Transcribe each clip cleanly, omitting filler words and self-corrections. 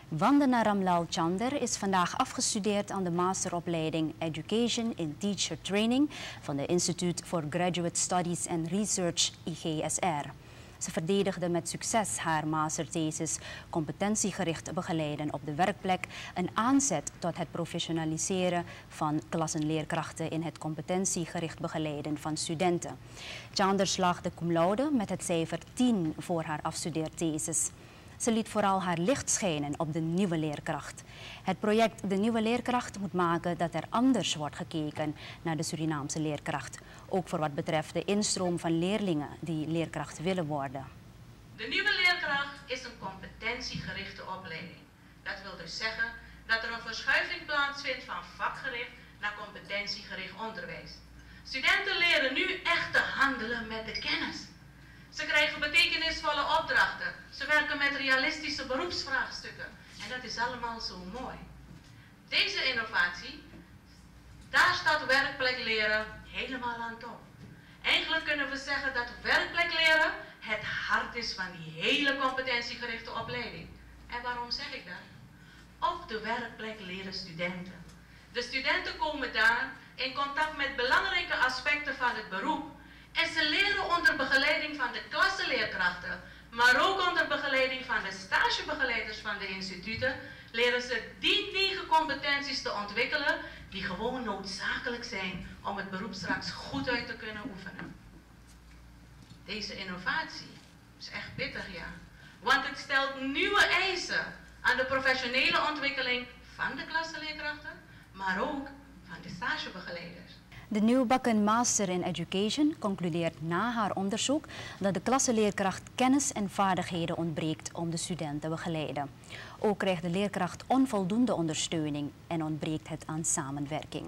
Vandana Ramlal Chander is vandaag afgestudeerd aan de masteropleiding Education in Teacher Training van de Institute for Graduate Studies and Research IGSR. Ze verdedigde met succes haar masterthesis Competentiegericht begeleiden op de werkplek, een aanzet tot het professionaliseren van klassenleerkrachten in het competentiegericht begeleiden van studenten. Chander slaagde cum laude met het cijfer 10 voor haar afstudeerthesis. Ze liet vooral haar licht schijnen op de nieuwe leerkracht. Het project De Nieuwe Leerkracht moet maken dat er anders wordt gekeken naar de Surinaamse leerkracht. Ook voor wat betreft de instroom van leerlingen die leerkracht willen worden. De nieuwe leerkracht is een competentiegerichte opleiding. Dat wil dus zeggen dat er een verschuiving plaatsvindt van vakgericht naar competentiegericht onderwijs. Studenten leren nu echt te handelen met de kennis. Ze krijgen betekenisvolle opdrachten. Ze werken met realistische beroepsvraagstukken. En dat is allemaal zo mooi. Deze innovatie, daar staat werkplek leren helemaal aan top. Eigenlijk kunnen we zeggen dat werkplek leren het hart is van die hele competentiegerichte opleiding. En waarom zeg ik dat? Op de werkplek leren studenten. De studenten komen daar in contact met belangrijke aspecten van het beroep. En ze leren onder begeleiding van de klassenleerkrachten, maar ook onder begeleiding van de stagebegeleiders van de instituten, leren ze die 9 competenties te ontwikkelen die gewoon noodzakelijk zijn om het beroep straks goed uit te kunnen oefenen. Deze innovatie is echt pittig, ja. Want het stelt nieuwe eisen aan de professionele ontwikkeling van de klassenleerkrachten, maar ook van de stagebegeleiders. De nieuwbakken Master in Education concludeert na haar onderzoek dat de klassenleerkracht kennis en vaardigheden ontbreekt om de studenten te begeleiden. Ook krijgt de leerkracht onvoldoende ondersteuning en ontbreekt het aan samenwerking.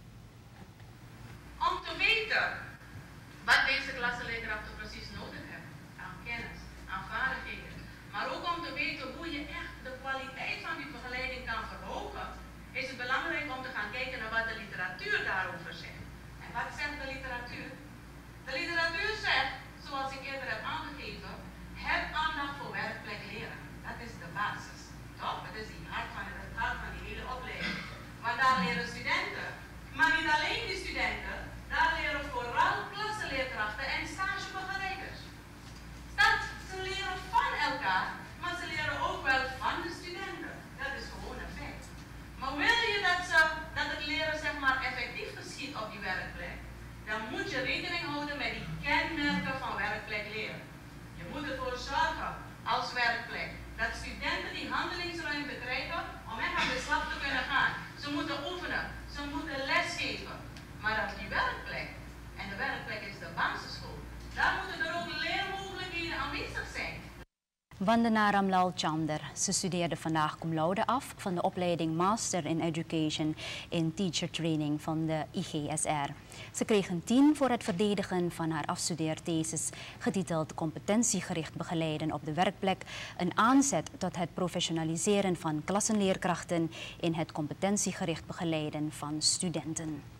Om te weten wat deze klassenleerkrachten precies nodig hebben aan kennis, aan vaardigheden, maar ook om te weten hoe je echt de kwaliteit van die begeleiding kan verhogen, is het belangrijk om te gaan kijken naar wat de literatuur daarover zegt. Wat zegt de literatuur? De literatuur zegt, zoals ik eerder heb aangegeven, heb aandacht voor werkplek leren. Dat is de basis. Toch? Dat is het hart van die hele opleiding. Want daar leren studenten. Maar niet alleen die studenten, daar leren vooral klassenleerkrachten en stagebegeleiders. Ze leren van elkaar, maar ze leren ook wel van de studenten. Dat is gewoon een feit. Maar wil je dat het leren zeg maar effectief geschiet op die werkplek, dan moet je rekening houden met die kenmerken van werkplek leren. Je moet ervoor zorgen als werkplek dat studenten die handelingsruimte krijgen om echt aan de slag te kunnen gaan. Ze moeten oefenen, ze moeten lesgeven. Maar op die werkplek, en de werkplek is de basisschool, daar moeten er ook leermogelijkheden aanwezig zijn. Vandana Ramlal Chander. Ze studeerde vandaag cum laude af van de opleiding Master in Education in Teacher Training van de IGSR. Ze kreeg een 10 voor het verdedigen van haar afstudeerthesis getiteld Competentiegericht begeleiden op de werkplek, een aanzet tot het professionaliseren van klassenleerkrachten in het competentiegericht begeleiden van studenten.